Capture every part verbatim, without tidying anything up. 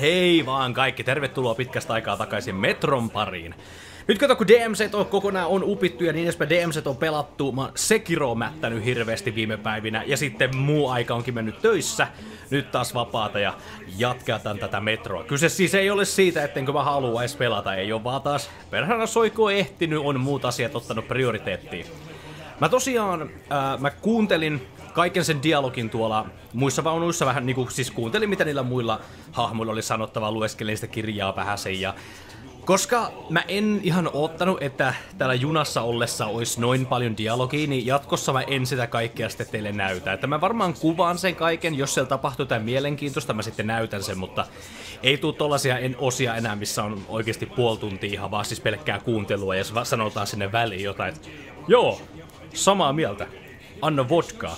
Hei vaan kaikki, tervetuloa pitkästä aikaa takaisin Metron pariin. Nyt kato, kun D M C on kokonaan on upittu ja niin edespäin, D M C on pelattu, mä oon Sekiroa mättänyt hirveästi viime päivinä ja sitten muu aika onkin mennyt töissä. Nyt taas vapaata ja jatketaan tätä Metroa. Kyse siis ei ole siitä, ettenkö mä halua edes pelata, ei oo vaan taas perhana soiko ehtinyt, on muut asiat ottanut prioriteettiin. Mä tosiaan, ää, mä kuuntelin kaiken sen dialogin tuolla muissa vaunuissa vähän niinku, siis kuuntelin mitä niillä muilla hahmoilla oli sanottavaa, lueskelin sitä kirjaa vähäsen ja koska mä en ihan oottanut, että täällä junassa ollessa olisi noin paljon dialogia, niin jatkossa mä en sitä kaikkea sitten teille näytä. Että mä varmaan kuvaan sen kaiken, jos siellä tapahtuu jotain mielenkiintoista, mä sitten näytän sen, mutta ei tuu tollasia en osia enää, missä on oikeasti puoli tuntia ihan vaan siis pelkkää kuuntelua ja sanotaan sinne väliin jotain, että joo, samaa mieltä, anna vodkaa.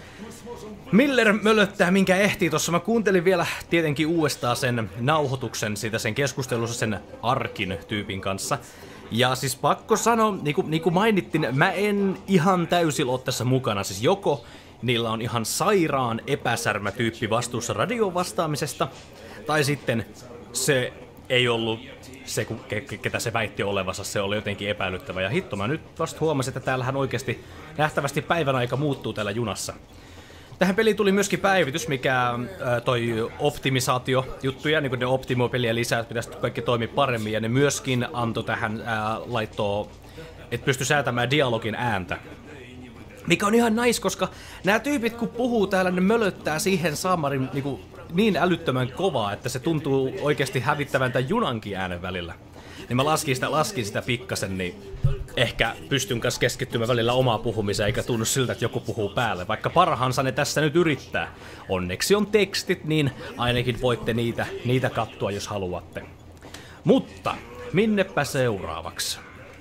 Miller mölöttää minkä ehtii tossa. Mä kuuntelin vielä tietenkin uudestaan sen nauhoituksen siitä sen keskustelussa sen Arkin tyypin kanssa. Ja siis pakko sanoa, niinku, niinku mainittin, mä en ihan täysin ole tässä mukana. Siis joko niillä on ihan sairaan epäsärmä tyyppi vastuussa radioon vastaamisesta, tai sitten se ei ollut se, ketä se väitti olevansa, se oli jotenkin epäilyttävä. Ja hitto, mä nyt vasta huomasin, että täällähän oikeasti nähtävästi päivän aika muuttuu täällä junassa. Tähän peliin tuli myöskin päivitys, mikä äh, toi optimisaatio-juttuja, niin kuin ne optimoi peliä lisää, että pitäisi kaikki toimia paremmin, ja ne myöskin antoi tähän äh, laittoon, että pystyi säätämään dialogin ääntä. Mikä on ihan nice, koska nämä tyypit kun puhuu täällä, ne mölöttää siihen saamarin niin, kuin, niin älyttömän kovaa, että se tuntuu oikeasti hävittävän tämän junankin äänen välillä. Niin mä laskin sitä, laskin sitä pikkasen, niin ehkä pystyn kanssa keskittymään välillä omaa puhumiseen, eikä tunnu siltä, että joku puhuu päälle. Vaikka parhaansa ne tässä nyt yrittää. Onneksi on tekstit, niin ainakin voitte niitä, niitä katsoa, jos haluatte. Mutta minnepä seuraavaksi?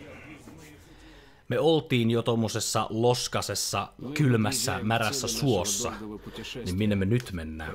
Me oltiin jo tommosessa loskasessa, kylmässä, märässä suossa. Niin minne me nyt mennään?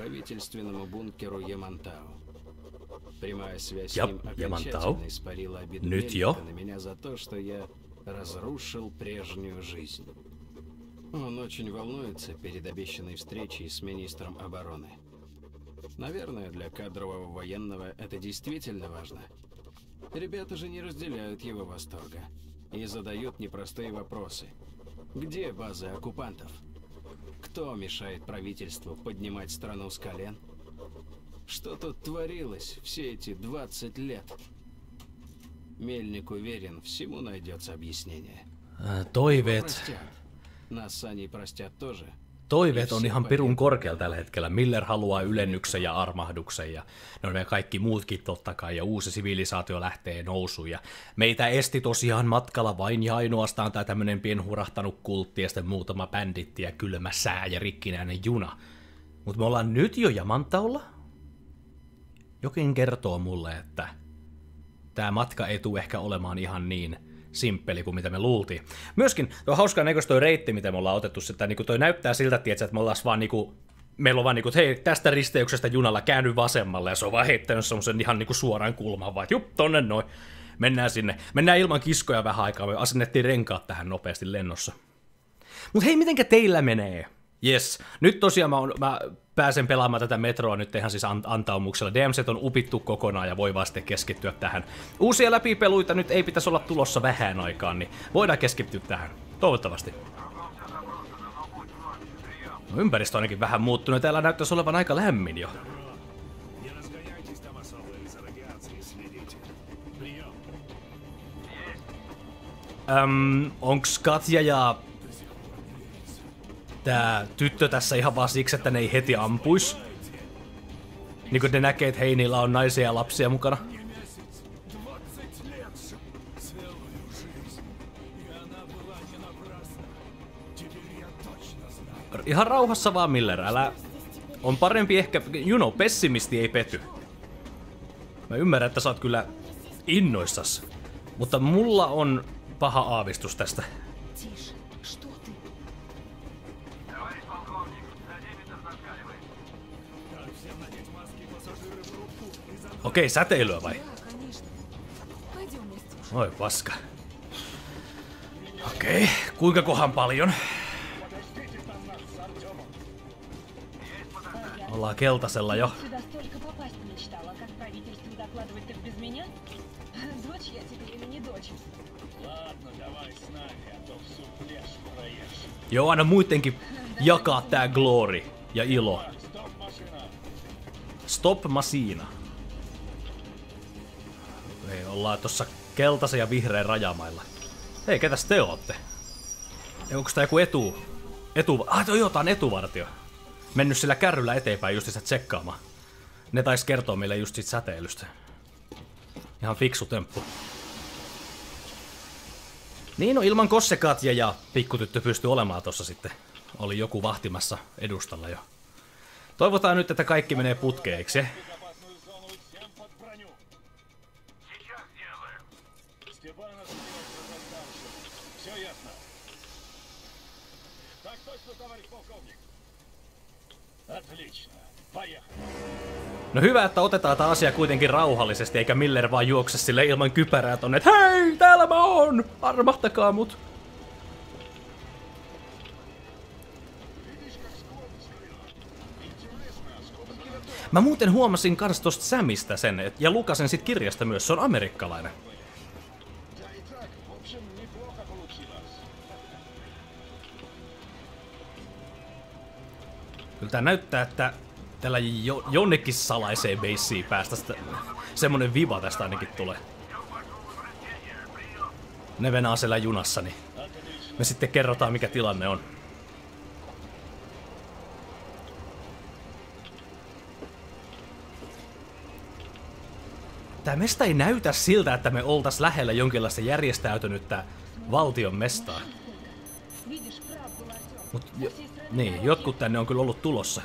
Прямая связь с Jap, ним Ямантау. окончательно испарила обиду Nyt jo. Мельника на меня за то, что я разрушил прежнюю жизнь. Он очень волнуется перед обещанной встречей с министром обороны. Наверное, для кадрового военного это действительно важно. Ребята же не разделяют его восторга и задают непростые вопросы. Где базы оккупантов? Кто мешает правительству поднимать страну с колен? Что тут творилось все эти двадцать лет? Мельник уверен, всему найдется объяснение. Toiveet. Простят. Нас с Аней простят тоже. Toiveet on ihan pirun korkealla tällä hetkellä. Miller haluaa ylennyksen ja armahduksen ja no ne kaikki muutkin totta kai ja uusi sivilisaatio lähtee nousuun. Ja meitä esti tosiaan matkalla vain ja ainoastaan tää tämmönen pienhurahtanut kultti ja sitten muutama bänditti ja kylmä sää ja rikkinäinen juna. Mut me ollaan nyt jo Yamantaolla. Jokin kertoo mulle, että tämä matka ei tule ehkä olemaan ihan niin simppeli kuin mitä me luultiin. Myöskin tuo hauskaa näköistä toi reitti, mitä me ollaan otettu, että niinku toi näyttää siltä, tietysti, että me ollaan vaan niinku, meillä on vaan niinku, että hei, tästä risteyksestä junalla käänny vasemmalle, ja se on vaan heittänyt semmosen ihan niinku suoran kulman, vaan jup, tonne noin. Mennään sinne. Mennään ilman kiskoja vähän aikaa, me asennettiin renkaat tähän nopeasti lennossa. Mut hei, mitenkä teillä menee? Jes, nyt tosiaan mä, on, mä pääsen pelaamaan tätä Metroa nyt ihan siis antaumuksella. D M C on upittu kokonaan ja voi vaan sitten keskittyä tähän. Uusia läpipeluita nyt ei pitäisi olla tulossa vähän aikaan, niin voidaan keskittyä tähän. Toivottavasti. No, ympäristö on ainakin vähän muuttunut. Täällä näyttäisi olevan aika lämmin jo. Öm, onks Katja ja tää tyttö tässä ihan vaan siksi, että ne ei heti ampuis? Niin kun ne näkee, että hei, niillä on naisia ja lapsia mukana. Ihan rauhassa vaan, Miller, älä... On parempi ehkä... You know, pessimisti ei pety. Mä ymmärrän, että sä oot kyllä innoissas. Mutta mulla on paha aavistus tästä. Okei, säteilyä vai? Oi paska. Okei, kuinka kohan paljon? Ollaan keltaisella jo. Сюда столько попасть не мечтала, как правительству докладывать так без меня? Дочь я тебе или не дочь? Ладно, давай с нами, а то всю пляж проешь. Joo, aina muidenkin jakaa tää glory ja ilo. Стоп, машина! Stop Machina. Ei, ollaan tossa keltaisen ja vihreän rajamailla. Hei, ketäs te ootte? Onko tää joku etu... etu... Ah, joo, tää on etuvartio. Mennyt sillä kärryllä eteenpäin just sitä tsekkaamaan. Ne tais kertoo meille just siitä säteilystä. Ihan fiksu temppu. Niin, no ilman Kossekatja ja pikkutyttö pystyi olemaan tossa sitten. Oli joku vahtimassa edustalla jo. Toivotaan nyt, että kaikki menee putkeen, eikö se? No hyvä, että otetaan tämä asia kuitenkin rauhallisesti, eikä Miller vaan juokse sille ilman kypärää tonne, että hei, täällä mä oon! Armahtakaa mut! Mä muuten huomasin kans tosta Samista sen, et, ja lukasen sit kirjasta myös, se on amerikkalainen. Kyllä tää näyttää, että tällä jo, jonnekin salaiseen beissiin päästä sitä, semmonen viba tästä ainakin tulee. Ne venaa siellä junassa, niin me sitten kerrotaan mikä tilanne on. Tää mesta ei näytä siltä, että me oltais lähellä jonkinlaista järjestäytynyttä valtion mestaa. Mut jo, niin, jotkut tänne on kyllä ollut tulossa.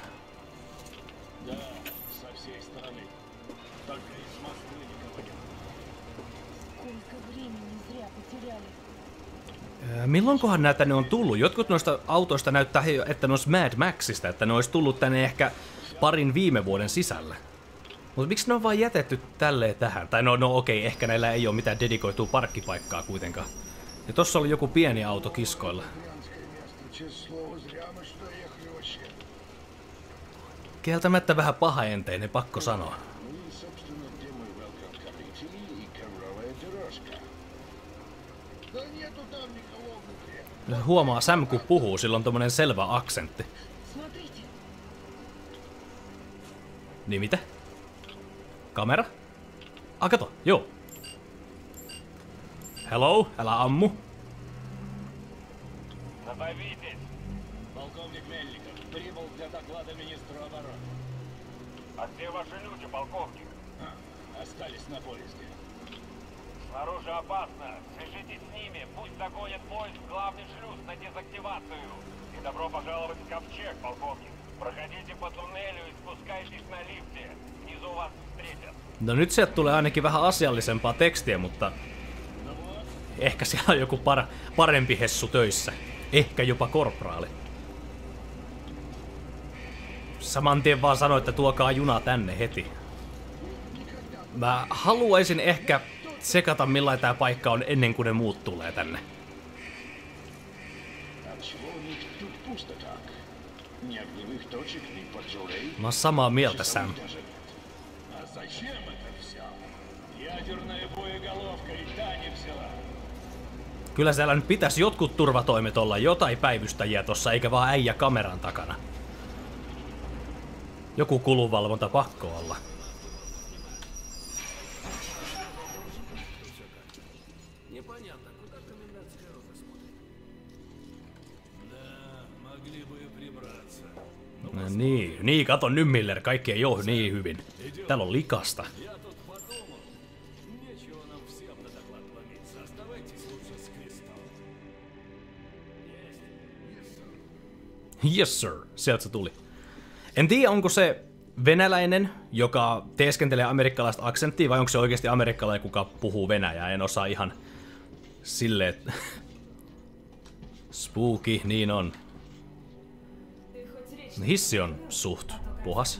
Milloinkohan nää tänne on tullut? Jotkut noista autoista näyttää, että ne olisi Mad Maxista, että ne olisi tullut tänne ehkä parin viime vuoden sisällä. Mutta miksi ne on vaan jätetty tälleen tähän? Tai no, no okei, ehkä näillä ei ole mitään dedikoitua parkkipaikkaa kuitenkaan. Ja tossa oli joku pieni auto kiskoilla. Kieltämättä vähän pahaenteinen, pakko sanoa. Huomaa Sam kun puhuu, sillä on tommonen selvä aksentti. Niin mitä? Kamera? Ah, kato, joo. Hello, älä ammu. Полковник Мельников прибыл для доклада министру обороны. А где ваши люди, полковник? А, остались на поезде. Снаружи опасно. Свяжитесь с ними. Пусть загонят поезд в главный шлюз на дезактивацию. И добро пожаловать в Ковчег, полковник. Проходите по туннелю и спускайтесь на лифте. Внизу вас встретят. No nyt sieltä tulee ainakin vähän asiallisempaa tekstiä, mutta ehkä siellä on joku par parempi hessu töissä. Ehkä jopa korporaali. Saman tien vaan sanoi, että tuokaa juna tänne heti. Mä haluaisin ehkä sekata millainen tää paikka on ennen kuin ne muut tulee tänne. Mä oon samaa mieltä, Sam. Kyllä siellä nyt pitäisi jotkut turvatoimet olla, jotain päivystäjiä tossa, eikä vaan äijä kameran takana. Joku kulunvalvonta pakko olla. No niin, niin kato nyt Miller, kaikki ei oo niin hyvin. Täällä on likasta. Yes sir, sieltä se tuli. En tiedä onko se venäläinen, joka teeskentelee amerikkalaista aksenttia, vai onko se oikeasti amerikkalainen, kuka puhuu venäjää. En osaa ihan silleen, että spooky, niin on. Hissi on suht puhas.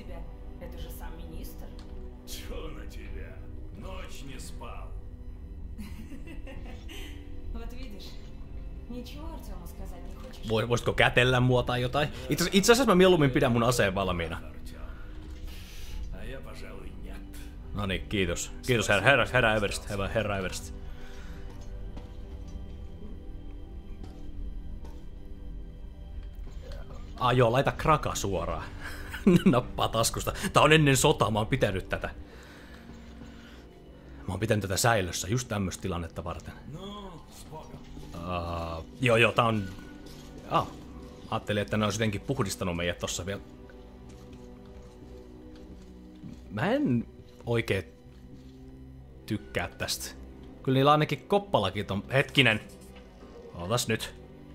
Voisitko kätellä mua tai jotain? Itse, itse asiassa mä mieluummin pidän mun aseen valmiina. No niin, kiitos. Kiitos herra, herra, herra Everst. Herra, herra Everst. Ah joo, laita kraka suoraan. Nappaa taskusta. Tää on ennen sotaa, mä oon pitänyt tätä. Mä oon pitänyt tätä säilössä, just tämmöstä tilannetta varten. Uh, joo joo, tää on... Ah, ajattelin, että ne olisi jotenkin puhdistanut meidät tossa vielä. Mä en oikein tykkää tästä. Kyllä niillä ainakin koppalakit on... Hetkinen. Ootas nyt.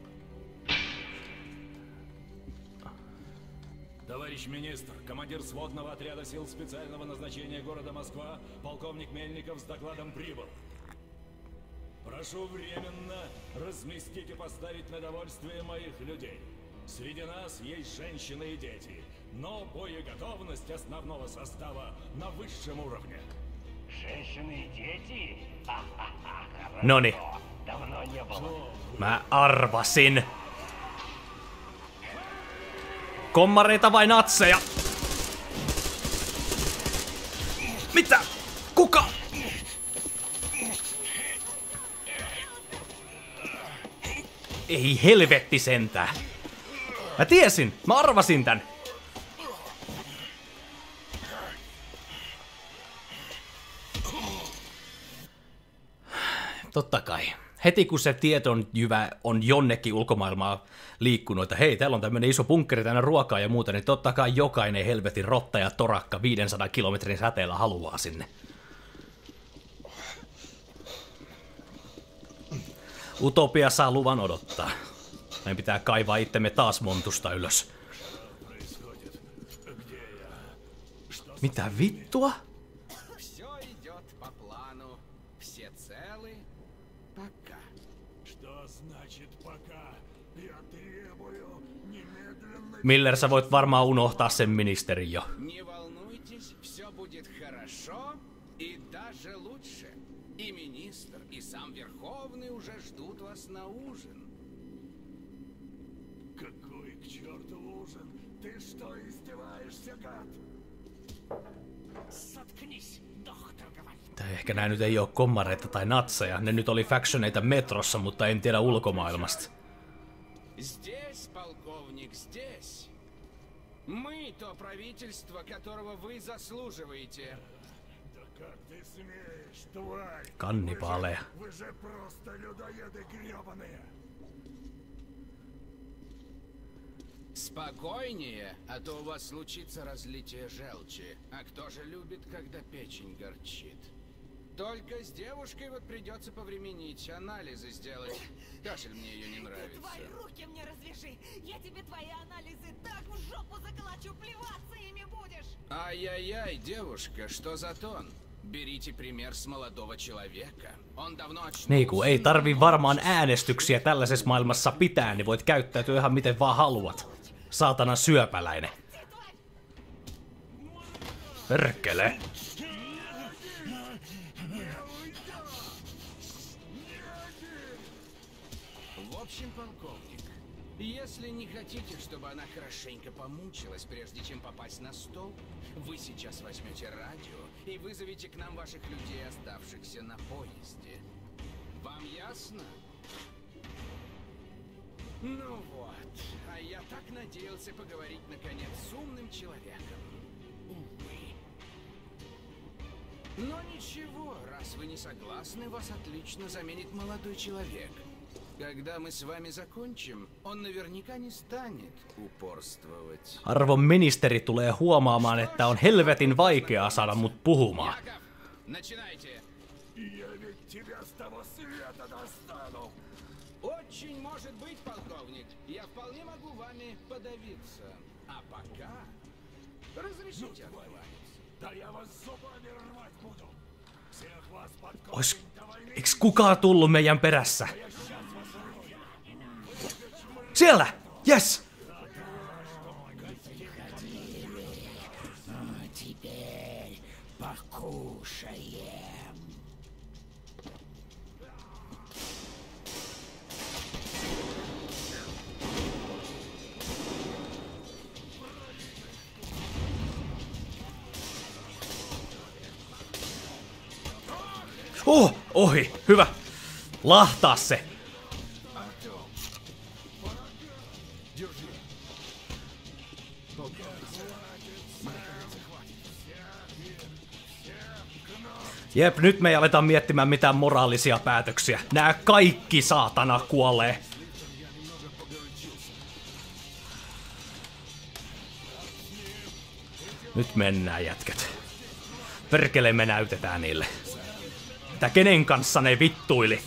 Товарищ министр, командир сводного отряда сил специального назначения города Москва, полковник Мельников с докладом прибыл. Прошу временно разместить и поставить на довольствие моих людей. Среди нас есть женщины и дети, но боеготовность основного состава на высшем уровне. Женщины и дети? Ха-ха-ха, хорошо. Noni. Давно не было. Mä arvasin. Kommareita vai natseja? Mitä? Kuka? Ei helvetti sentään. Mä tiesin, mä arvasin tän. Totta kai. Heti kun se tieton jyvä on jonnekin ulkomaailmaa liikkunut, että hei, täällä on tämmönen iso bunkkeri tänne ruokaa ja muuta, niin totta kai jokainen helvetin rotta ja torakka viidensadan kilometrin säteellä haluaa sinne. Utopia saa luvan odottaa. Meidän pitää kaivaa itsemme taas montusta ylös. Mitä vittua? Miller, sä voit varmaan unohtaa sen ministerin jo. Ehkä nää nyt ei oo kommareita tai natseja. Ne nyt oli factioneita metrossa, mutta en tiedä ulkomaailmasta. Здесь, полковник, здесь. Мы то правительство, которого вы заслуживаете. Да как ты смеешь, тварь? Kannibaaleja. Вы же просто людоеды гребаные. Спокойнее, а то у вас случится разлитие желчи. А кто же любит, когда печень горчит? Только с девушкой вот придется повременить, анализы сделать. Кашель мне ее не нравится. Ты твои руки мне развяжи! Я тебе твои анализы так в жопу заколочу, плеваться ими будешь! Ай-яй-яй, девушка, что за тон? Берите пример с молодого человека. Он давно очнулся. Niin kun ei tarvi varmaan äänestyksiä tällaisessa maailmassa pitää, niin voit käyttäytyä ihan miten vaan haluat. Saatana syöpäläinen. Perkele. Если не хотите, чтобы она хорошенько помучилась, прежде чем попасть на стол, вы сейчас возьмете радио и вызовете к нам ваших людей, оставшихся на поезде. Вам ясно? Ну вот, а я так надеялся поговорить наконец с умным человеком. Увы. Но ничего, раз вы не согласны, вас отлично заменит молодой человек. Когда мы с вами закончим, он наверняка не станет упорствовать. Arvon ministeri tulee huomaamaan, että on helvetin vaikeaa saada mut puhumaan. Яков, начинайте. Я ведь тебя с того света достану. Очень может быть, полковник. Я вполне могу вами подавиться. А пока разрешите отправиться. Да я вас зубами рвать буду. Всех вас под Ois, корень до войны. eiks kukaan tullut meidän perässä? Siellä! Yes! Oh, ohi, hyvä. Lahtaa se. Jep, nyt me ei aleta miettimään mitään moraalisia päätöksiä. Nää kaikki saatana kuolee. Nyt mennään, jätkät. Perkele, me näytetään niille. Tää kenen kanssa ne vittuili?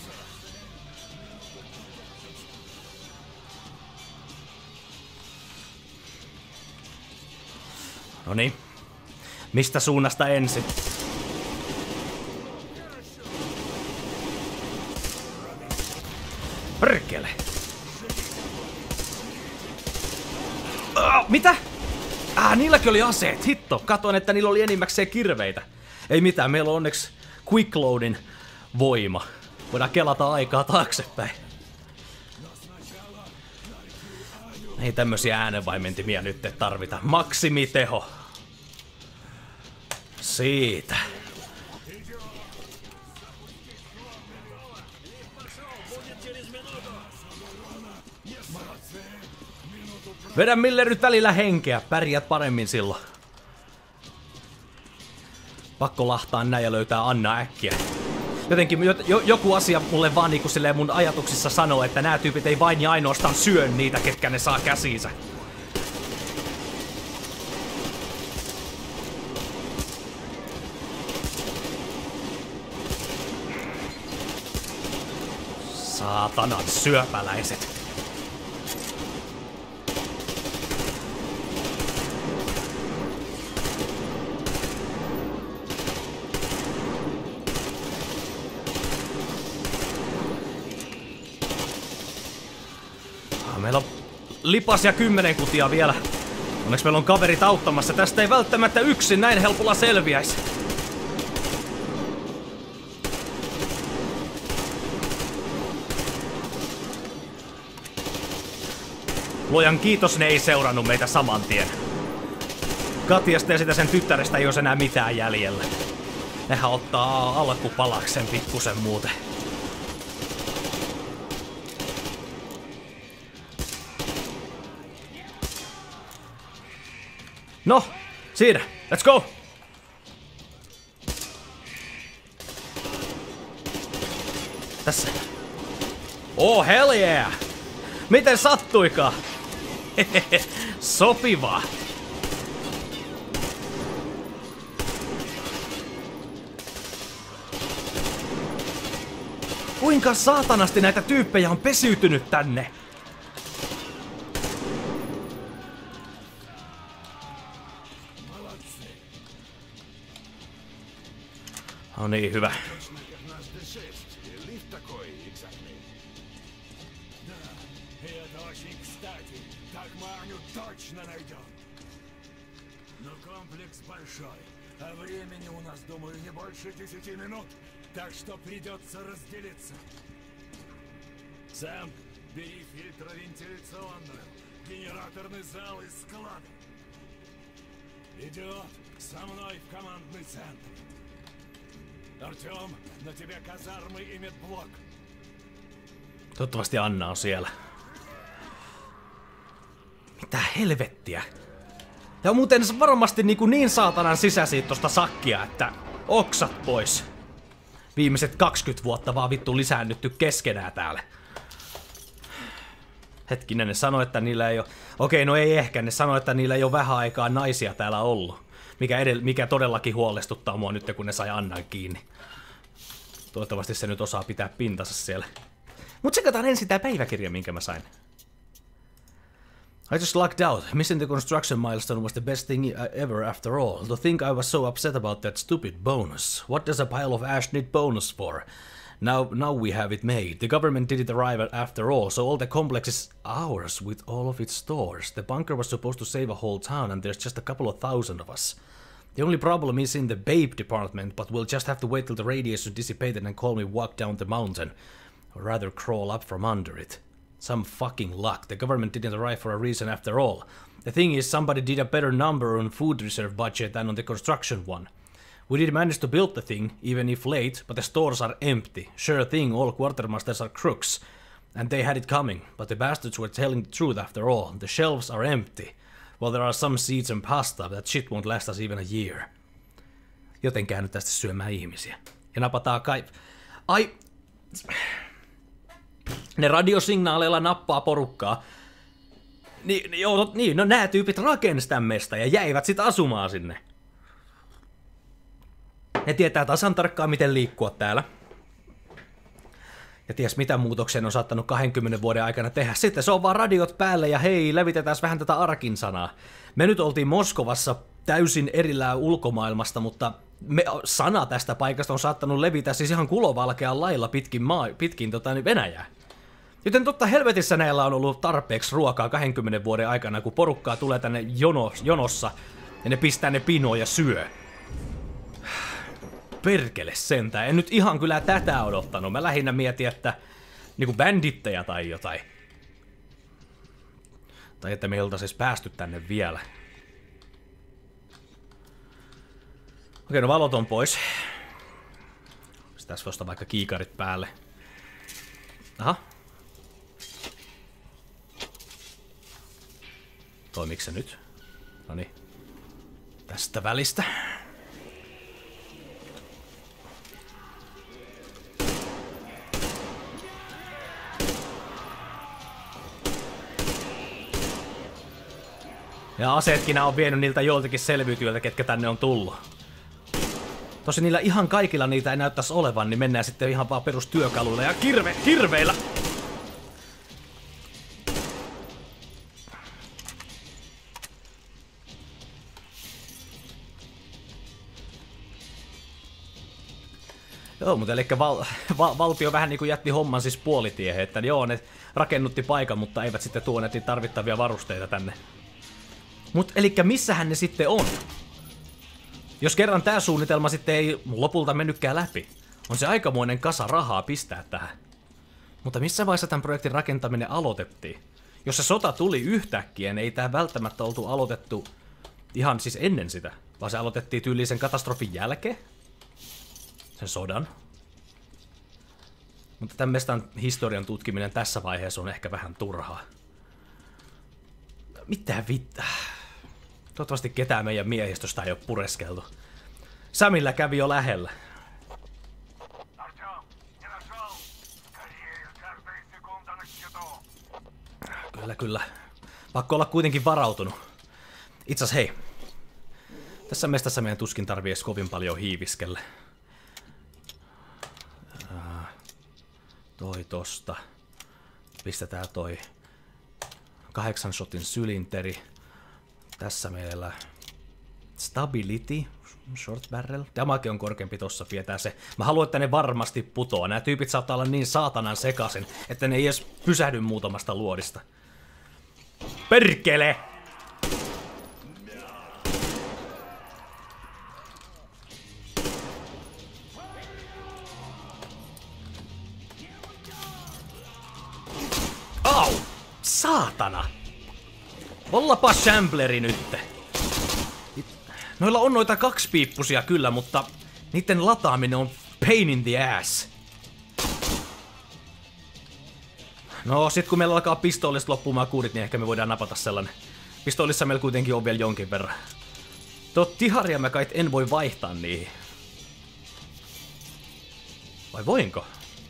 Noniin. Mistä suunnasta ensin? Perkele. Oh, mitä? Ah, niilläkin oli aseet. Hitto. Katoin, että niillä oli enimmäkseen kirveitä. Ei mitään, meillä on onneksi quickloadin voima. Voidaan kelata aikaa taaksepäin. Ei tämmösiä äänenvaimentimia nyt tarvita. Maksimiteho. Siitä. Vedä Miller nyt välillä henkeä, pärjät paremmin silloin. Pakko lahtaa näin ja löytää Anna äkkiä. Jotenkin jo, joku asia mulle vaan niinku silleen mun ajatuksissa sanoo, että nämä tyypit ei vain ja ainoastaan syö niitä, ketkä ne saa käsiinsä. Saatanan syöpäläiset. Meillä on lipas ja kymmenen kutia vielä. Onneksi meillä on kaverit auttamassa. Tästä ei välttämättä yksin näin helpolla selviäisi. Luojan kiitos, ne ei seurannut meitä saman tien. Katiasta ja sitä sen tyttärestä ei ole enää mitään jäljellä. Nehän ottaa alkupalaksen pikkusen muuten. No, siinä. Let's go! Tässä. Oh, hell yeah! Miten sattuikaan? Hehehe, sopivaa. Kuinka saatanasti näitä tyyppejä on pesiytynyt tänne? No niin, hyvä. Но комплекс большой, а времени у нас, думаю, не больше десяти минут, так что придется разделиться. Сэм, бери фильтровентиляционную, генераторный зал и склады. Идиот, со мной в командный центр. Артём, на тебе казармы и медблок. Toivottavasti Anna on siellä. Mitä helvettiä? Ja on muuten varmasti niin, niin saatanan sisäisiä tosta sakkia, että oksat pois. Viimeiset kaksikymmentä vuotta vaan vittu lisäännytty keskenään täällä. Hetkinen, ne sanoi, että niillä ei ole... Okei, no ei ehkä. Ne sanoi, että niillä ei ole vähän aikaa naisia täällä ollut. Mikä, edell... Mikä todellakin huolestuttaa mua nyt, kun ne sai Annan kiinni. Toivottavasti se nyt osaa pitää pintansa siellä. Mut tsekataan ensin tää päiväkirja, minkä mä sain. I just lucked out. Missing the construction milestone was the best thing ever after all. To think I was so upset about that stupid bonus. What does a pile of ash need bonus for? Now, now we have it made. The government didn't arrive after all, so all the complex is ours with all of its stores. The bunker was supposed to save a whole town, and there's just a couple of thousand of us. The only problem is in the babe department, but we'll just have to wait till the radiation dissipated and call me walk down the mountain. Or rather crawl up from under it. Some fucking luck. The government didn't arrive for a reason after all. The thing is, somebody did a better number on food reserve budget than on the construction one. We did manage to build the thing, even if late, but the stores are empty. Sure thing, all quartermasters are crooks. And they had it coming, but the bastards were telling the truth after all. The shelves are empty. Well, there are some seeds and pasta, but that shit won't last us even a year. Joten käänny tästä syömään ihmisiä. Ja napataan kai... Ai... Ne radiosignaaleilla nappaa porukkaa. Ni, joo, niin, no nää tyypit rakensi tämmöistä ja jäivät sit asumaan sinne. Ne tietää tasan tarkkaan, miten liikkua täällä. Ja ties mitä muutoksen on saattanut kahdenkymmenen vuoden aikana tehdä. Sitten se on vaan radiot päälle ja hei, levitetään vähän tätä arkin sanaa. Me nyt oltiin Moskovassa täysin erillään ulkomaailmasta, mutta me, sana tästä paikasta on saattanut levitä siis ihan kulovalkean lailla pitkin, maa, pitkin tota, niin Venäjää. Joten totta helvetissä näillä on ollut tarpeeksi ruokaa kahdenkymmenen vuoden aikana, kun porukkaa tulee tänne jonos, jonossa ja ne pistää ne pinoon ja syö. Perkele sentään. En nyt ihan kyllä tätä odottanut. Mä lähinnä mietin, että niinku bänditteja tai jotain. Tai että me ei oltaisi päästy tänne vielä. Okei, no valot on pois. Sitten tässä voisi vaikka kiikarit päälle. Aha. Toimiiko se nyt? Noniin. Tästä välistä. Ja aseetkin on vienyt niiltä joiltakin selviytyjiltä, ketkä tänne on tullut. Tosi niillä ihan kaikilla niitä ei näyttäisi olevan, niin mennään sitten ihan vaan perustyökaluilla ja kirve, kirveillä! Joo, mutta eli val, val, valtio vähän niin kuin jätti homman siis puolitiehen, että joo, ne rakennutti paikan, mutta eivät sitten tuoneet niin tarvittavia varusteita tänne. Mut elikkä missähän ne sitten on? Jos kerran tää suunnitelma sitten ei lopulta mennytkään läpi, on se aikamoinen kasa rahaa pistää tähän. Mutta missä vaiheessa tämän projektin rakentaminen aloitettiin? Jos se sota tuli yhtäkkiä, niin ei tää välttämättä oltu aloitettu ihan siis ennen sitä, vaan se aloitettiin tyyliin sen katastrofin jälkeen. Sen sodan. Mutta tämän mestan historian tutkiminen tässä vaiheessa on ehkä vähän turhaa. Mitä vittaa? Toivottavasti ketään meidän miehistöstä ei ole pureskeltu. Samilla kävi jo lähellä. Kyllä, kyllä. Pakko olla kuitenkin varautunut. Itse asiassa hei. Tässä mestassa meidän tuskin tarvii edes kovin paljon hiiviskellä. Toi tosta. Pistetään toi kahdeksan shotin sylinteri. Tässä meillä stability, short barrel. Damage on korkeampi tossa, pidetään se. Mä haluan, että ne varmasti putoaa. Nämä tyypit saattaa olla niin saatanan sekaisin, että ne ei edes pysähdy muutamasta luodista. Perkele! Au! Saatana! Ollapa shambleri nytte. Noilla on noita kaksipiippusia kyllä, mutta niiden lataaminen on pain in the ass. No sit kun meillä alkaa pistoolista loppumaan kuurit, niin ehkä me voidaan napata sellainen. Pistoolissa meillä kuitenkin on vielä jonkin verran. Tuo tiharia mä kai en voi vaihtaa niihin. Vai voinko?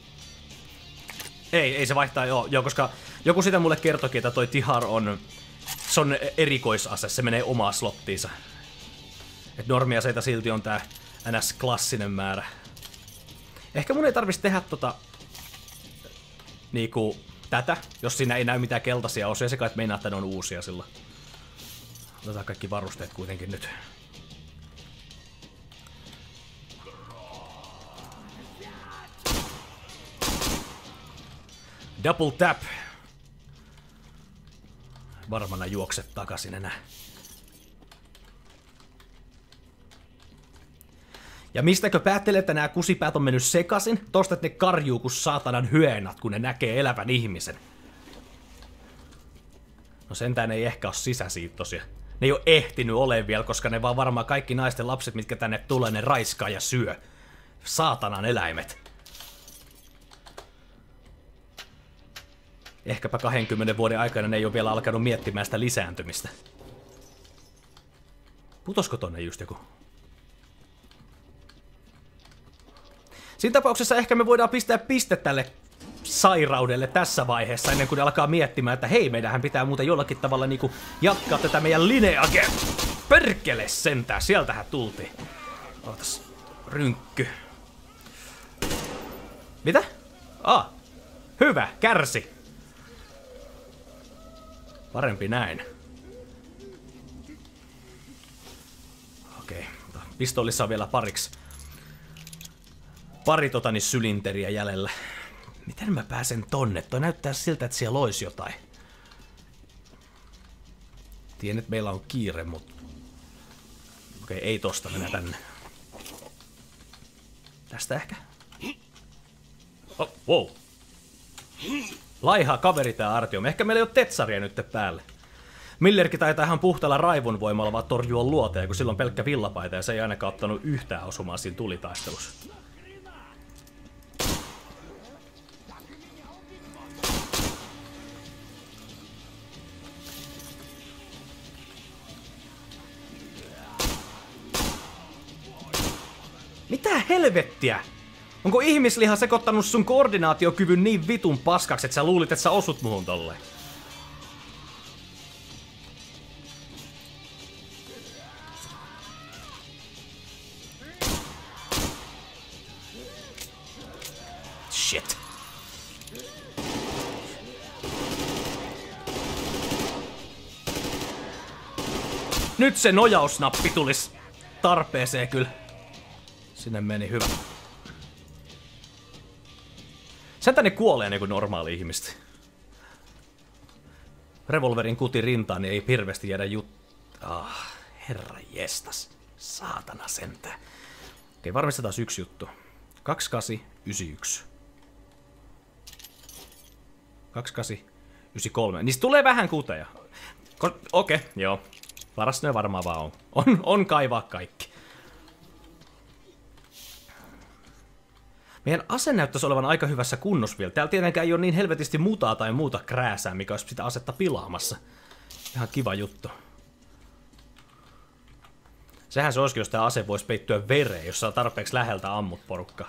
Ei, ei se vaihtaa joo, joo, koska joku sitä mulle kertoikin, että toi tihar on... Se on erikoisase, se menee omaa slottiinsa. Et normiaseita silti on tää ns-klassinen määrä. Ehkä mun ei tarvitsisi tehdä tota... Niinku... Tätä, jos siinä ei näy mitään keltaisia osia, se kai meinaa, että ne on uusia silloin. Otetaan kaikki varusteet kuitenkin nyt. Double tap. Varmana juokset takaisin enää. Ja mistäkö päättelee, että nämä kusipäät on mennyt sekaisin? Tosta, että ne karjuu kuin saatanan hyeenat, kun ne näkee elävän ihmisen. No sentään ei ehkä ole sisäsiittoisia. Ne ei ole ehtinyt ole vielä, koska ne vaan varmaan kaikki naisten lapset, mitkä tänne tulee, ne raiskaa ja syö. Saatanan eläimet. Ehkäpä kahdenkymmenen vuoden aikana ne ei ole vielä alkanut miettimään sitä lisääntymistä. Putosko tonne just joku? Siinä tapauksessa ehkä me voidaan pistää piste tälle sairaudelle tässä vaiheessa, ennen kuin ne alkaa miettimään, että hei, meidänhän pitää muuten jollakin tavalla niinku jatkaa tätä meidän lineage. Perkele sentään, sieltähän tultiin. Ootas, rynkky. Mitä? Ah, hyvä, kärsi. Parempi näin. Okei, pistoolissa on vielä pariksi. Pari totani sylinteriä jäljellä. Miten mä pääsen tonne? Toi näyttää siltä, että siellä olisi jotain. Tiedän, että meillä on kiire, mutta... Okei, ei tosta, mennään tänne. Tästä ehkä? Oh, wow. Laiha kaveri tää Artyom. Ehkä meillä ei ole tetsaria nyt päälle. Millerkin taitaa ihan puhtaalla raivon voimalla vaan torjua luoteja, kun silloin pelkkä villapaita ja se ei ainakaan ottanut yhtään osumaa siinä tulitaistelussa. Mitä helvettiä? Onko ihmisliha sekoittanut sun koordinaatiokyvyn niin vitun paskaksi, että sä luulit, että sä osut muhun tolleen? Shit. Nyt se nojausnappi tulis tarpeeseen kyllä. Sinne meni hyvä. Sen tänne kuolee niinku normaali ihmistä. Revolverin kuti rintaan, niin ei hirveästi jäädä jut... Ah, herra jestas. Saatana sentään. Okei, varmistetaan yksi juttu. kaksikymmentäkahdeksan yhdeksänkymmentäyksi. kaksikymmentäkahdeksan yhdeksänkymmentäkolme. Niistä tulee vähän kuteja. Okei, okay, joo. Paras ne varmaan vaan on. On, on kaivaa kaikki. Meidän ase näyttäisi olevan aika hyvässä kunnossa vielä. Täällä tietenkään ei ole niin helvetisti mutaa tai muuta krääsää, mikä olisi sitä asetta pilaamassa. Ihan kiva juttu. Sehän se olisikin, jos tämä ase voisi peittyä vereen, jos saa tarpeeksi läheltä ammut porukkaa.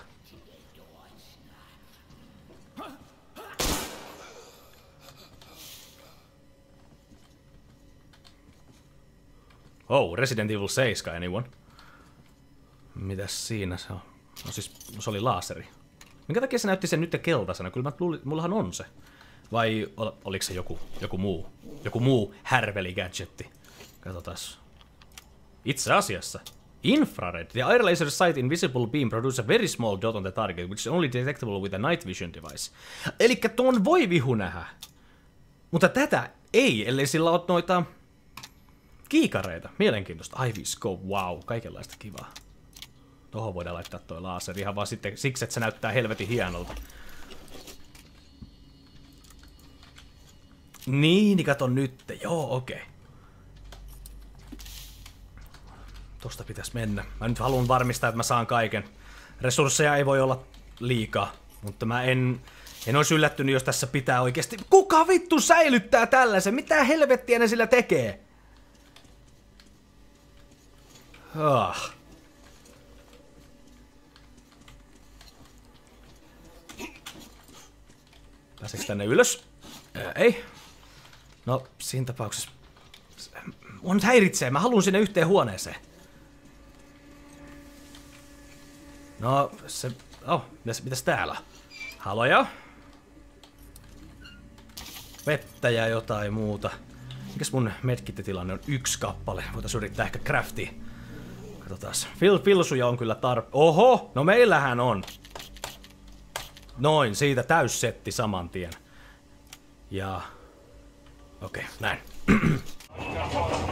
Oh, Resident Evil seitsemän, anyone? Mitäs siinä se on? No siis, se oli laaseri. Minkä takia se näytti sen nyt keltaisena? Kyllä mä luulin, mullahan on se. Vai ol, oliko se joku, joku muu? Joku muu härveli-gadgetti? Katsotaas. Itse asiassa. Infrared. The air laser sight invisible beam produces a very small dot on the target, which is only detectable with a night vision device. Elikkä tuon voi vihu nähdä. Mutta tätä ei, ellei sillä ole noita kiikareita. Mielenkiintoista. Ivy scope, wow. Kaikenlaista kivaa. Tohon voidaan laittaa toi laaseri ihan vaan sitten siksi, että se näyttää helvetin hienolta. Niin, niin kato nyt. Joo, okei. Okay. Tosta pitäisi mennä. Mä nyt haluan varmistaa, että mä saan kaiken. Resursseja ei voi olla liikaa, mutta mä en, en olisi yllättynyt, jos tässä pitää oikeasti... Kuka vittu säilyttää tällaisen? Mitä helvettiä ne sillä tekee? Ah. Pääseekö tänne ylös? Ää, ei. No, siinä tapauksessa... Mua nyt häiritsee, mä haluun sinne yhteen huoneeseen. No, se... Oh, mitäs, mitäs täällä? Haloja? Vettä ja jotain muuta. Mikäs mun medkit-tilanne on? Yksi kappale. Voitais yrittää ehkä craftia. Katsotaas. Fil filsuja on kyllä tarpe... Oho! No meillähän on. Noin, siitä täyssetti saman tien. Ja... Okei, okay, näin.